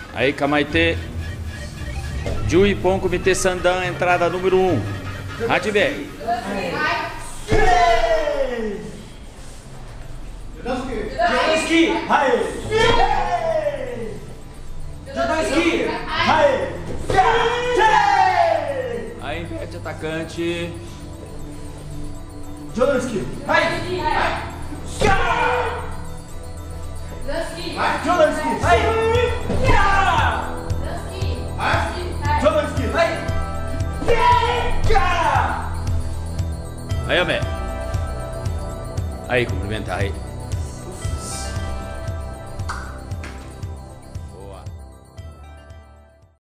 Aí, Kamaite. Jui Pon Comitê Sandan, entrada número 1. Radibé. Jodanski, hai. Jodanski, hai. Aí, inverte atacante. Jodanski, hai. Jodanski, hai. Jodanski, hai. Aí, Amé. Aí, cumprimentar aí.